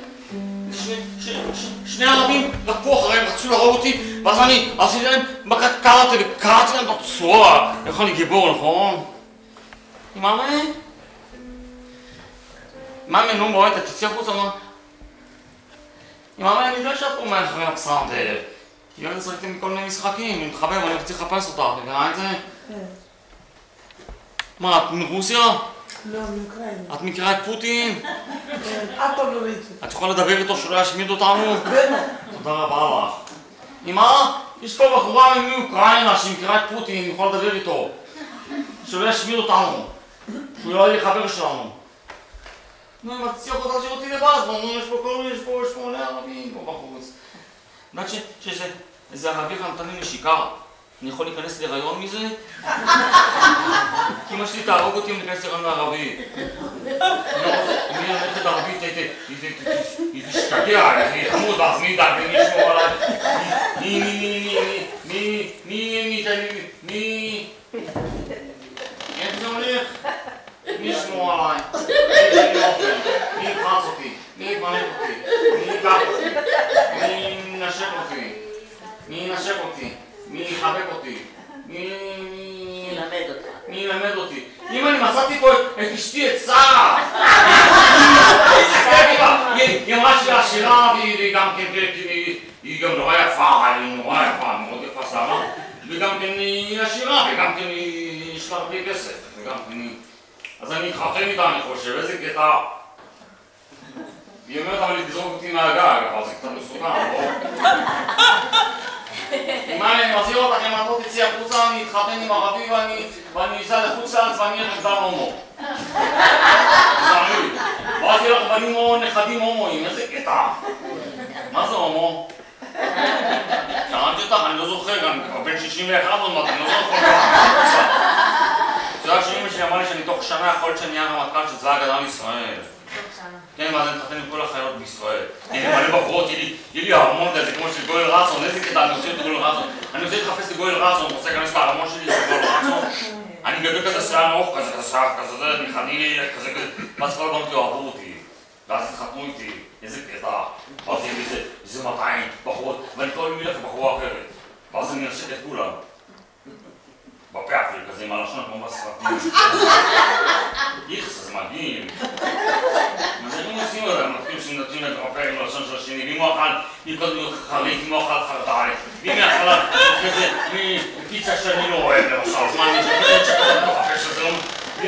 שני ערבים לקחו אחריהם, רצו להרוג אותי, ואז אני עשיתי להם מכת קראטה וקראתי להם בצורה. איך אני גיבור, נכון? אמא, אמא, נו, בואי, אתה תצא החוצה, מה? אמא, אני לא ישב פה מאחורי הפסנתר. כי אני שחקתי מכל מיני משחקים, אני מתחבב, אני רוצה לחפש אותך, אתה יודע את זה? כן. מה, את מרוסיה? לא, מאוקראינה. את מכירה את פוטין? כן, אף פעם לא ראיתי. את יכולה לדבר איתו שלא ישמיד אותנו? בטח. תודה רבה לך. אמא, יש פה בחורה מאוקראינה שמכירה את פוטין, אני יכולה לדבר איתו. שלא ישמיד אותנו. שהוא לא יהיה חבר שלנו. נו, אם את תציע אותה תשאיר אותי לבד, נו, יש פה כל מיני, יש פה, יש פה מלא ערבים פה בחוץ. יודעת שזה ערבי נתן לי נשיקה. אני יכול להיכנס להיריון מזה? כי אמא שלי תהרוג אותי אם ניכנס להיריון לערבי. אם היא הולכת ערבית, היא תשתגע, היא חמוד, אז מי ידאג, מי ישמור עליי? מי, מי, מי, מי, מי, מי, איך זה הולך? מי ישמור עליי? מי יאופן? מי יפרץ אותי? מי יפנק אותי? מי ייקח אותי? מי ינשק אותי? מי ינשק אותי? מי יחבק אותי? מי... מי ילמד אותך? מי ילמד אותי? אם אני מצאתי פה את אשתי, את שרה! היא אמרה שהיא עשירה והיא גם כן, היא גם נורא יפה, היא נורא יפה, מאוד יפה שרה. וגם כן היא עשירה, וגם כן יש לה הרבה כסף. וגם כן היא... אז אני אתחתן איתה, אני חושב, איזה קטע. היא אומרת, אבל היא תזרוק אותי מהגג, אבל זה קצת מסוכן, לא? אמא, אני מחזיר אותך, אם את לא תצאי החוצה, אני אתחתן עם ערבי ואני אסע לחוץ לארץ ואני אהיה נגדם הומו. תזמרי. ואז יהיה לך בנים או נכדים הומואים, איזה קטע. מה זה הומו? שאלתי אותך, אני לא זוכר, גם בן שישים ואחת עוד מעט, אני לא זוכר כל כך. אתה יודע שאמא שלי אמרה לי שאני תוך שנה יכול להיות שאני אהיה הרמטכ"ל של צבא ההגנה לישראל. כן, מה זה מתחתן עם כל החיילות בישראל. הנה מלא בחורות, יהיה לי ההרמון כזה, כמו של גואל רצון, איזה קטע, אני רוצה את גואל רצון. אני רוצה להתחפש לגואל רצון, רוצה להיכנס להרמון שלי של גואל רצון. אני גדול כזה שיער ארוך כזה, כזה שיער כזה, זה נכדי, כזה כזה. ואז כל הבנות יאהבו אותי. ואז התחתנו איתי, איזה קטע. ואז יהיה לי איזה מאתיים בחורות, ואני כל מיני לך בחורה אחרת. ואז אני אנשק את כולם. בפה אפילו כזה עם הלשון כמו בסרטים. איכס, זה מדהים. מדהים עושים את זה, הם נותנים שנותנים את הפה עם הלשון של השני, ואם הוא אכל, היא קודם חריק, אם הוא אכל חרטאי, ואם היא אכלה כזה מפיצה שאני לא אוהב למשל, אז מה אני שקוראים בתוך הפה שזה לא...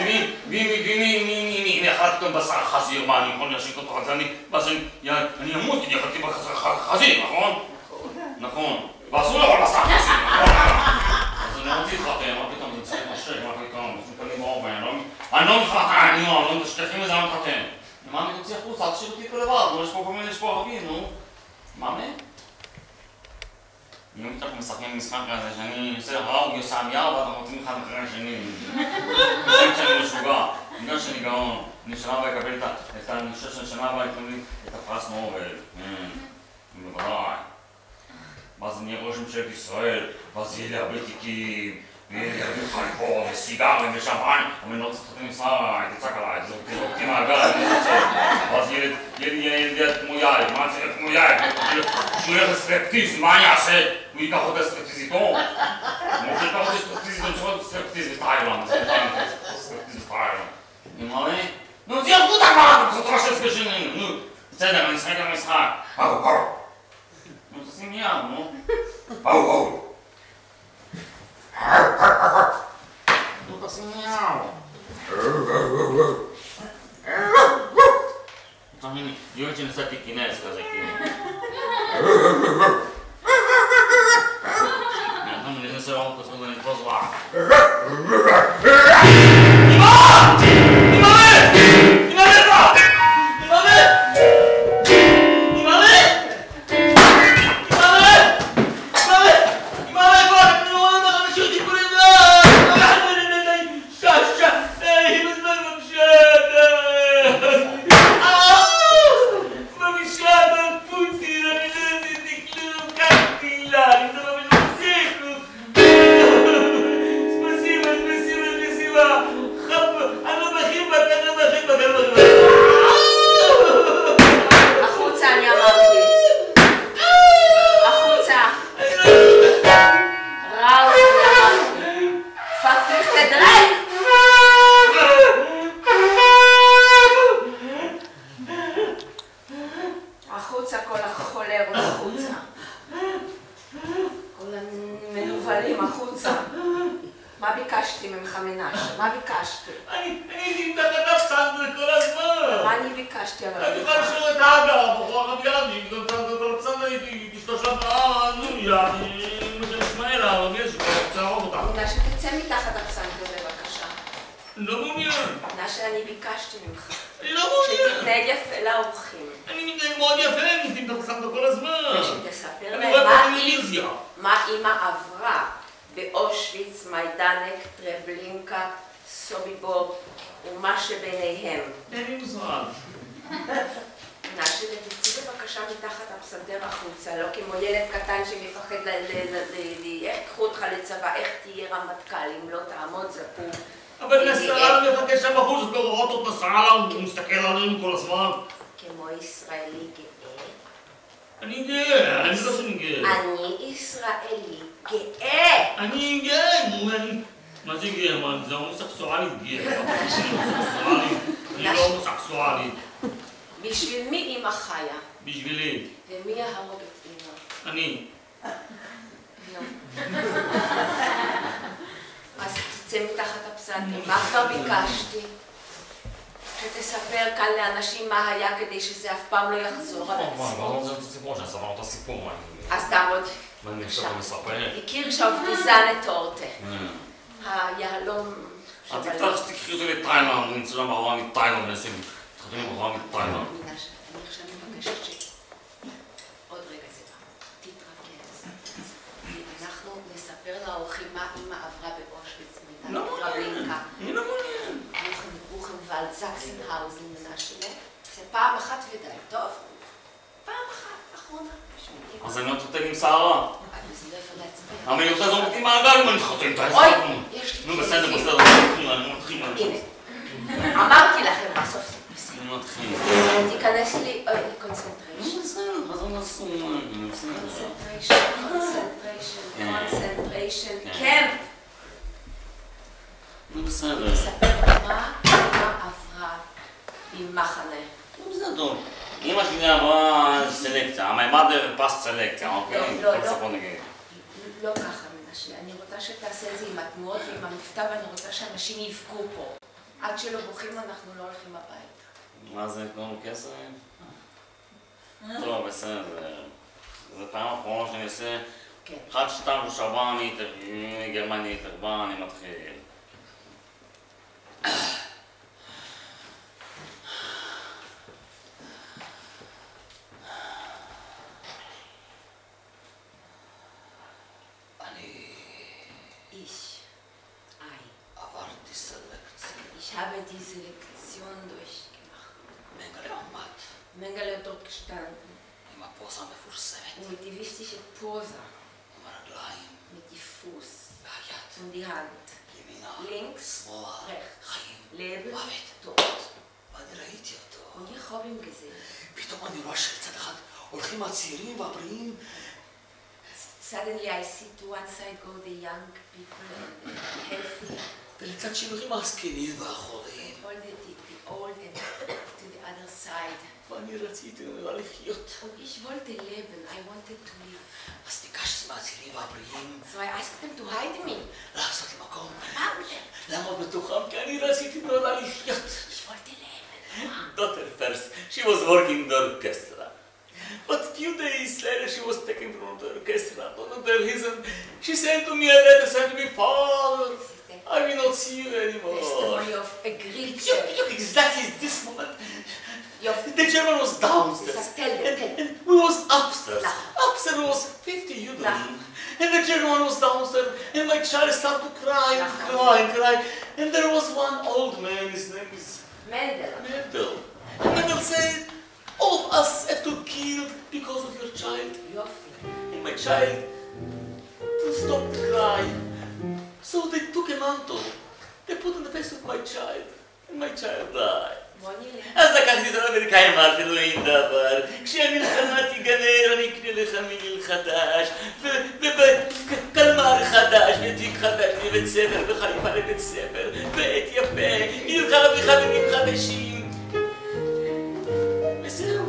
ואם היא אכלה פתאום בשר חזיר, מה אני יכול להשאיר אותו חזיר, ואז אני אמות, אני אכלתי בשר חזיר, נכון? נכון. ואז הוא לא יכול בשר חזיר, נכון? אני רוצה להתחתן, מה פתאום זה צריך לשק, מה פתאום, זה שמקלים באופן, אני לא מתחתן, אני לא מתשתכים לזה, אני לא מתחתן. מה אני רוצה החוצה, אל תשאיר אותי פה לבד, יש פה כל מיני, יש פה ערבים, נו. מה מה? אני לא מתחתן משחקים משחק כזה, שאני עושה לך ראוג, עושה עמייה, ואתם רוצים אחד אחרי השני. אני חושב שאני משוגע. בגלל שאני גאון, אני שנה הבאה אקבל את ה... אני חושב ששנה הבאה יקבלו לי את הפרס נובל. בוודאי. ואז אני אהיה ראש ממשלת ישראל, ואז יהיה לי הרבה תיקים, ויהיה לי הרבה חליפות, וסיגרים, ושמפן, אבל אני לא צריך לתת משרה, תצעק עליי, תזרוקתי מעגל, אני לא רוצה. ואז יהיה לי ילד כמו יאיר, מה צריך להיות כמו יאיר? שהוא ילך לסטרפטיז, מה אני אעשה? הוא ייקח אותה סטרפטיז איתו? הוא רוצה לקח אותה סטרפטיז, אני צריך סטרפטיז בתאילנד, סטרפטיז בתאילנד. נו, מה לי? נו, תירגעו את הגמרא, זאת ראש עסקה שלי, נו. בסדר, אני אשחק על המשחק. באו, באו. נו, תשים יד, נו. באו, באו. נו, תשים יד. תאמיני, יועד שנסעתי כינס כזה, כאילו. אני נכנס לראות כוסמות ואני נתפוס רע. אמא! אמא! אמא! כדי שזה אף פעם לא יחזור על עצמו. מה, לא זה את הסיפור שאני סבר אותו סיפור. אז תעמוד. מה אני עכשיו מספר? הכיר שהאופטיזן לטורטה. היהלום... את תפתח שתקחי אותי לתאילנד, אני נמצא שם בחורה מתאילנד, מנסים, תחתים עם בחורה מתאילנד. אני עכשיו מבקשת ש... עוד רגע זה בא. תתרכז. אנחנו נספר לאורחים מה אמא עברה באושוויץ. לא מעוניין. אני לא מעוניין. בוכנוולד, זקסנהאוזן, מנשלה. זה פעם אחת ודי, טוב? פעם אחת, אחרונה. אז אני לא תותן עם שערה. אבל זה לא יכול להצביע. אבל אני רוצה לעזור אותי מעגל אם אני חותם את אוי, יש לי... נו בסדר, בסדר, אני מתחיל. הנה, אמרתי לכם בסוף זה בסדר. אני מתחיל. תיכנס לי, אוי, קונסנטריישן. בסדר, אז אני אעשו. קונסנטריישן, קונסנטריישן, קונסנטריישן, קמפ. נו בסדר. תספר מה אמא עברה עם מחנה. נו בסדר טוב. אמא שלי עברה סלקציה, my mother passed סלקציה, אוקיי? לא, לא, לא. לא ככה מנשה. אני רוצה שתעשה את זה עם התנועות ועם המבטא ואני רוצה שאנשים יבכו פה. עד שלא בוכים אנחנו לא הולכים הביתה. מה זה, קוראים לו כסף? טוב, בסדר. זה פעם אחרונה שאני אעשה... אחד, שתיים, שלושה, ארבעה, אני גרמניה התערבה, אני מתחיל. Ich habe alle diese Lektionen durchgemacht. Mengele עמד Mengele hat dort gestanden. עם הפוזה המפורסמת, Und mit die wichtige Pose, עם הרגליים mit die Fuß והיד, und die Hand. ימינה, Links, שמאלה, rechts. חיים, Leben, מוות. Tod. ואני ראיתי אותו. Und ich habe ihn gesehen. פתאום אני רואה שלצד אחד הולכים הצעירים והבריאים, Suddenly I see to one side go the young people and healthy, ולצד שני הולכים הזקנים והחולים. all the, the, the old and to the other side. ואני רציתי נראה לחיות. Und ich wollte leben, I wanted to live. אז ביקשתי מהצעירים והבריאים So I asked them to hide me. לעשות לי מקום, Warum? לעמוד בתוכם, כי אני רציתי נורא לחיות. Ich wollte leben. Daughter first, she was working in the orchestra. But few days later she was taken from the orchestra. One of the reason she sent to me a letter, said to me, Father, I will not see you anymore. Testimony of a Greek Look, church. look, exactly this moment. Your The German was downstairs. Tell them, And, tell them. and we was upstairs. Nah. Upstairs was fifty Juden. Nah. And the German was downstairs. And my child started to cry and Nah. cry and cry. And there was one old man, his name is Mendel. Mendel. And Mendel said, all of us have to kill because of your child. Yofi. And my child stopped to cry. So they took a mantle. They put on the face of my child. And my child died. בוא נראה. אז לקחתי את האמריקאים, אמרתי לו אין דבר, כשהמלחמה תיגמר אני אקנה לך מיל חדש, וקלמר חדש, ותיק חדש לבית ספר, וחליפה לבית ספר, ואת יפה, נלך בחברים חדשים. וזהו,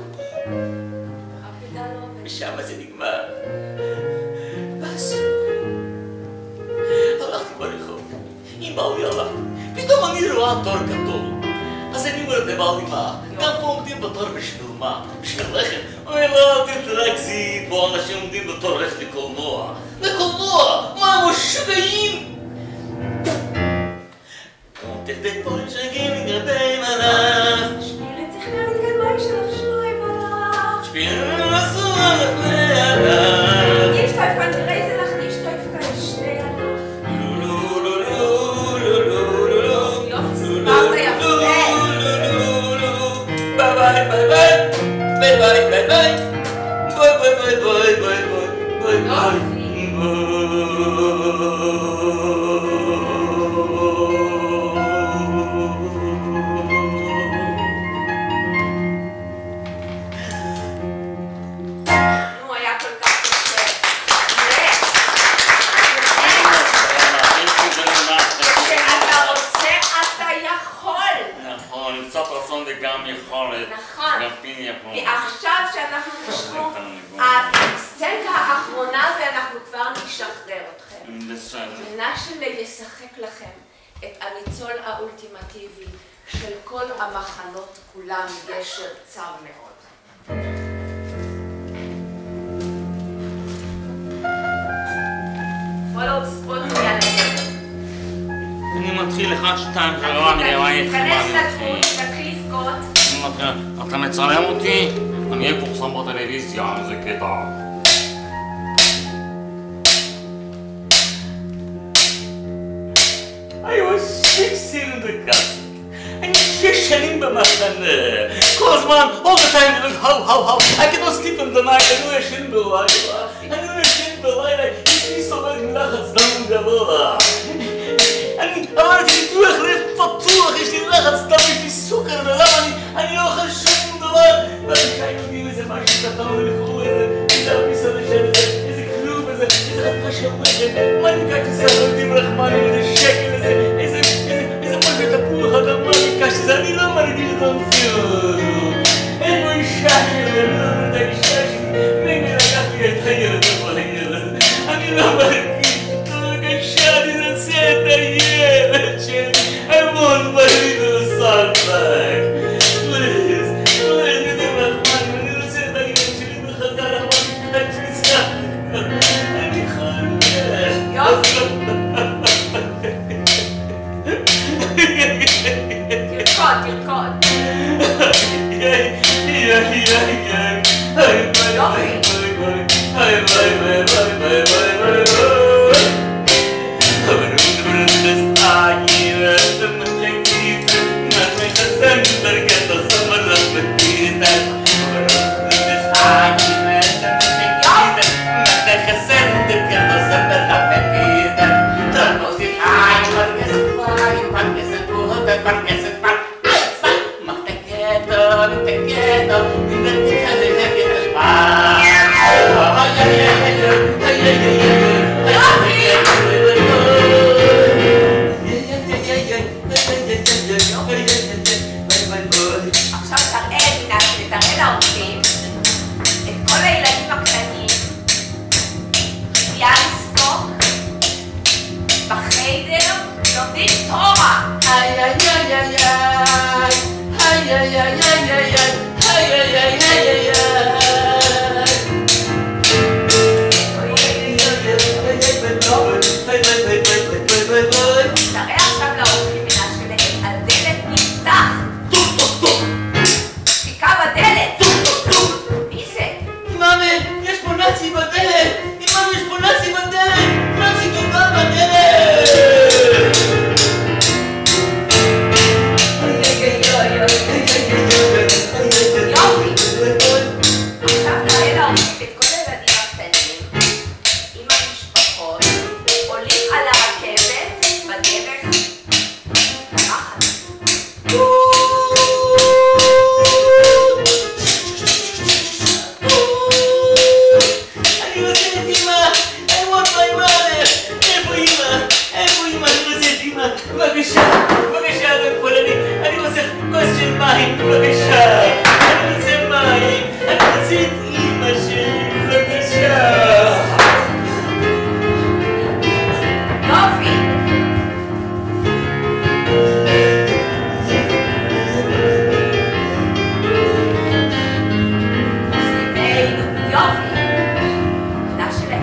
ושם זה נגמר. ואז הלכתי ברחוב, עם בעלי הלכתי, פתאום אני רואה תור גדול. אז אני אומרת לבעלי מה, גם פה עומדים בתור בשביל מה? בשביל לחם? הוא אומר לא, תתרכזי, פה אנשים עומדים בתור ללכת לקולנוע. לקולנוע? מה, הם משוגעים? תכתב פה לשגעים לגבי מלאך. Spielen sich mir mit Gemeinschaft schreiben. שפיין עשו לפני עליו. Nicht auf kein Gräselach, nicht auf kein Schneerlach. לו לו לו לו לו לו לו יופי, סיפרת יפה. ביי ביי ביי ביי ביי ביי ביי ביי ביי ביי ביי ביי ביי נו, היה כל כך קשה. כשאתה רוצה, אתה יכול. נכון, קצת רצון וגם יכולת. נכון. גם פין יכול. ועכשיו שאנחנו נשמור הסצנה האחרונה ואנחנו כבר נשחרר אתכם. בסדר. מנשה ישחק לכם את הניצול האולטימטיבי של כל המחנות כולם, גשר צר מאוד. פולו ספוט מיד. אני מתחיל אחד, שתיים, שלום, אני רואה את תיכנס לדמות, תתחיל לבכות. אתה מצלם אותי? אני אהיה פורסם בטלוויזיה, איזה קטע. I was six in the castle. אני שש שנים במחנה. כל הזמן, all the time, how, how, how. I cannot sleep in the night, אני לא ישן בלילה. אני לא ישן בלילה, יש לי סובל מלחץ דם גבוה. אני אמרתי ניתוח לב פתוח, יש לי לחץ דם, יש לי סוכר, ולמה אני, אני לא אוכל שום דבר. ואני חיים יודעים איזה משהו קטן ולכו, איזה אפיס על השם, איזה כלום, איזה חתיכה של רגל. מה אני ביקשתי סלודים רחמנים, איזה שקל, איזה, איזה משהו תפוח אדמה ביקשתי, זה אני לא מרגיש את המפיר. אין בו אישה שלי, אני לא מרגיש את האישה שלי, מגל לקח לי את הילד אבל הילד. אני לא מרגיש, לא בבקשה, אני רוצה את הילד שלי. I want my little son back. Please, please, יודעים רחמנים, אני רוצה את הילד שלי בחזרה, אבל אני חייב שלי. אני חייב.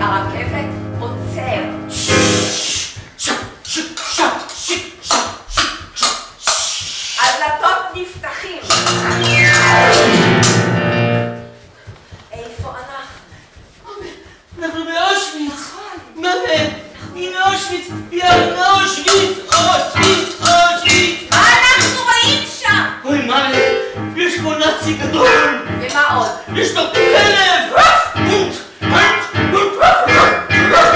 הרכבת עוצר. הדלתות נפתחים. איפה אנחנו? אנחנו באושוויץ. מאמן, הנה אושוויץ. יאללה אושוויץ. אושוויץ, אושוויץ. מה אנחנו רואים שם? אוי מאמן, יש פה נאצי גדול. ומה עוד? יש לו כלב. הונט, הונט, הונט.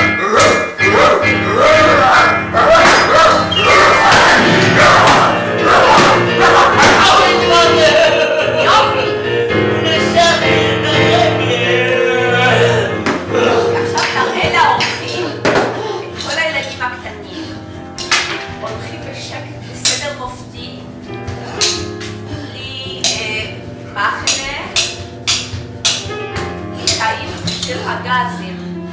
הגזים.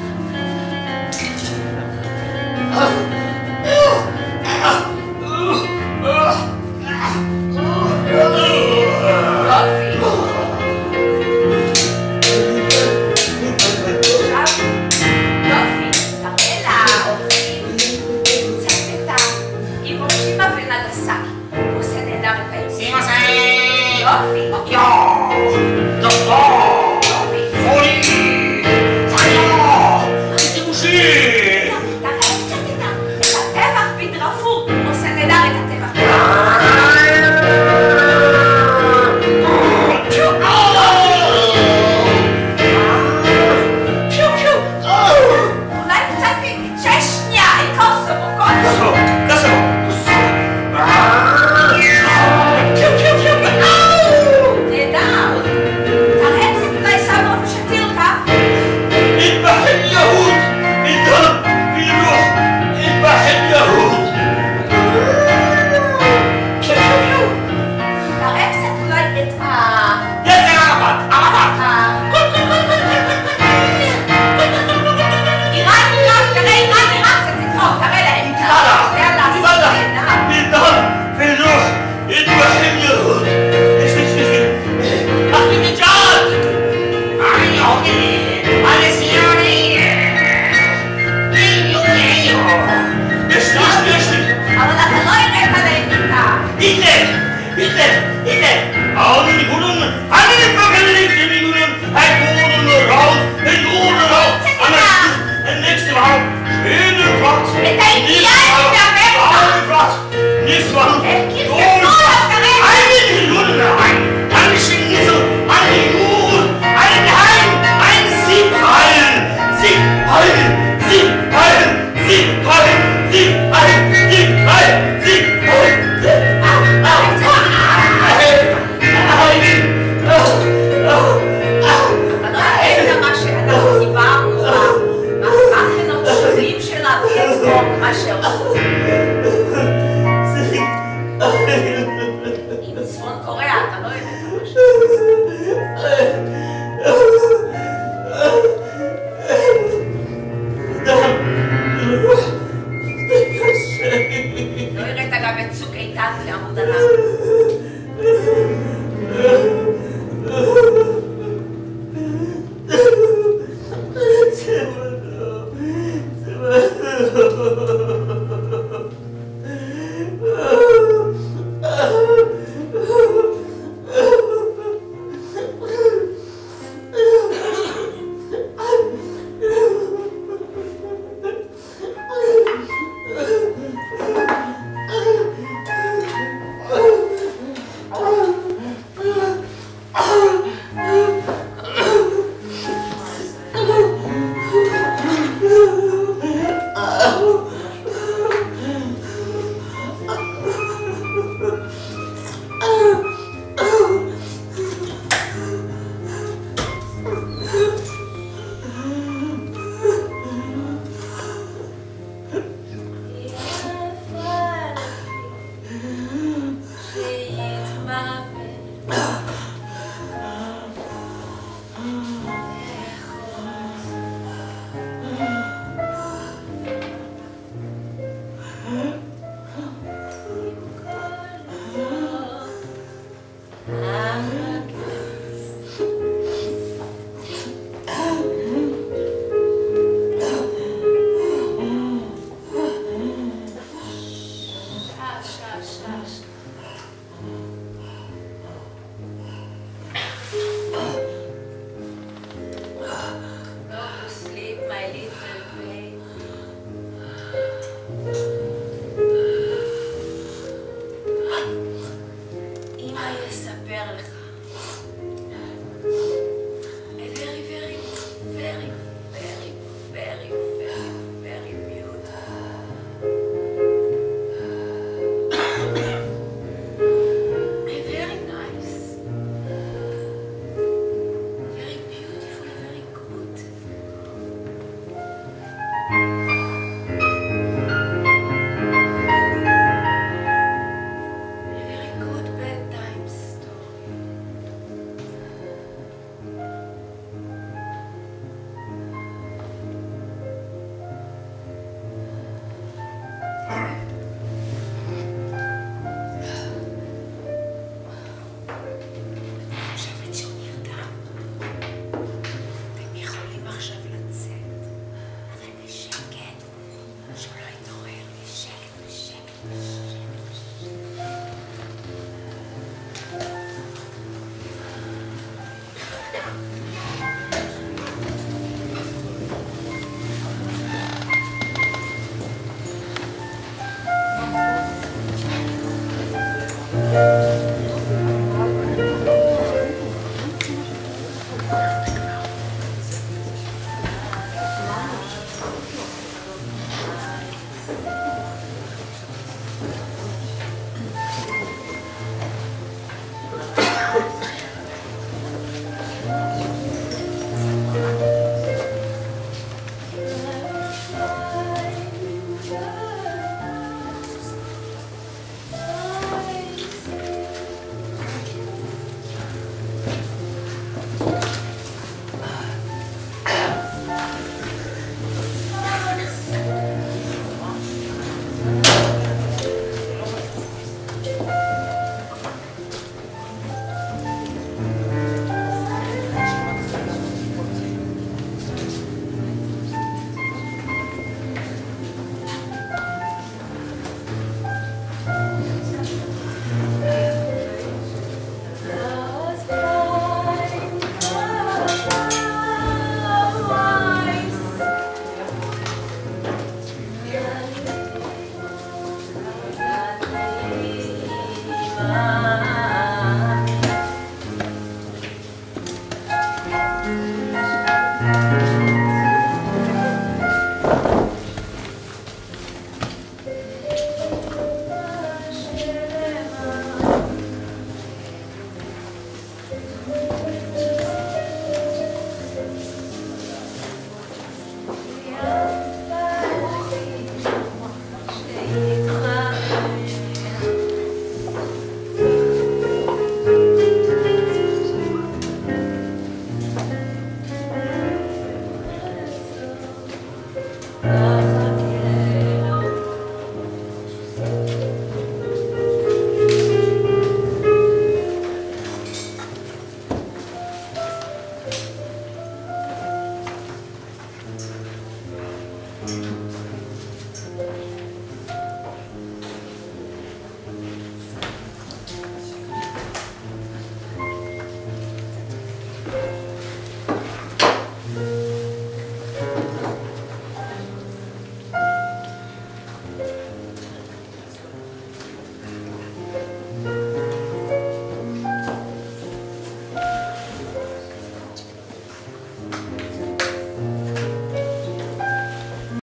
בבית.